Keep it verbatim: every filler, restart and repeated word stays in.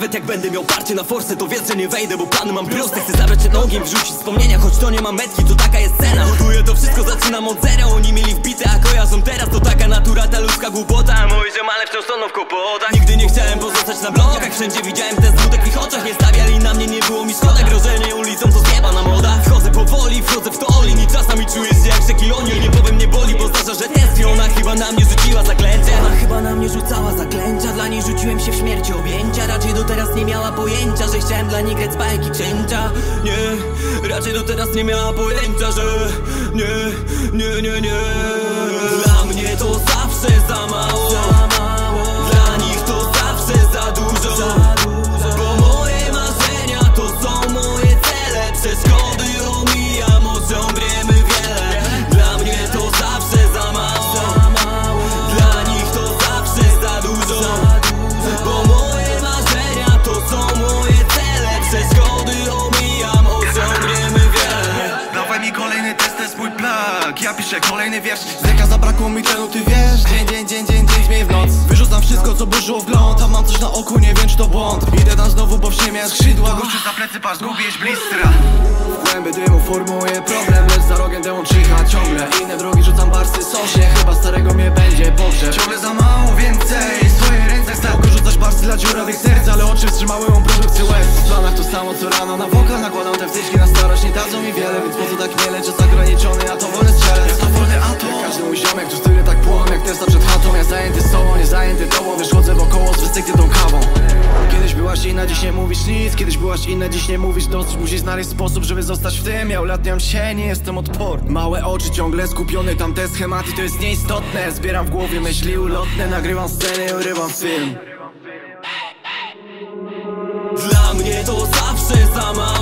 Nawet jak będę miał parcie na forsę, to wiesz, że nie wejdę, bo plany mam proste. Chcę zabrać przed nogiem, wrzucić wspomnienia, choć to nie ma metki, to taka jest cena. Buduję to wszystko, zaczynam od zera. Oni mieli wbite, a kojarzą teraz. To taka natura, ta ludzka głupota. A moi ziomale wciąż toną w kłopotach. Nigdy nie chciałem pozostać na blokach. Wszędzie widziałem ten smutek w ich oczach. Nie stawiali na mnie, nie było mi szkoda. Grożenie ulicą to zjebana moda. Wchodzę powoli, wchodzę w to olin. I czasami czuję się jak Shaquille. Nie powiem, nie boli, bo zdarza, że tęskni. Ona chyba na mnie rzuciła zaklęcie. Ona chyba na mnie rzucała zaklęcia. Dla niej rzuciłem się w śmierci objęcia. Raczej do teraz nie miała pojęcia, że chciałem dla niej grać z bajki księcia. Nie, raczej do teraz nie miała pojęcia, że nie, nie, nie, nie. Dla mnie to zawsze za mało, dla nich to zawsze za dużo. Bo moje marzenia to są moje cele. Przeszkody omijam, osiągniemy wiele. Dla mnie to zawsze za mało, dla nich to zawsze za dużo. Bo moje marzenia to są moje cele. Przeszkody omijam, osiągniemy wiele. Dawaj mi kolejny test, to jest mój plak. Ja piszę kolejny wiersz. Zeka zabrakło mi tlenu, ty wiesz. Dzień, dzień, dzień, dzień, dzień, zmień w noc. Wyrzucam wszystko, co burzyło wgląd. Tam mam coś na oku, nie wiem, czy to błąd. Idę tam znowu, bo w ziemię skrzydła. Gościu za plecy, patrz, gubisz blistra. W głębi dymu formuję problem, lecz za rogiem demon czyha ciągle. Inne drogi rzucam barsy, sośnie. Chyba starego mnie będzie pogrzeb. Ciągle za mało, więcej. Swoje ręce stał. Mogę rzucać barsy dla dziurawych serc, ale oczy wstrzymały ją produkcję łez. W planach to samo co rano, na wokal nakładam te wtyczki na starość. Nie dadzą mi wiele, więc po co tak miele? Czas ograniczony, a to wolny strzelec. To wolny atom. Jak każdy mój ziomek, tu styry tak płoną jak testa przed chatą. Ja zajęty sobą, nie zajęty tobą. Wiesz, chodzę wokoło z wystykniętą kawą. Kiedyś byłaś inna, dziś nie mówisz nic. Kiedyś byłaś inna, dziś nie mówisz dosyć. Musisz znaleźć sposób, żeby zostać w tym. Ja ulatniam się, nie jestem odporny. Małe oczy ciągle skupione, tam te schematy, to jest nieistotne. Zbieram w głowie myśli ulotne. Nagrywam sceny, urywam film. Dla mnie to zawsze za mało.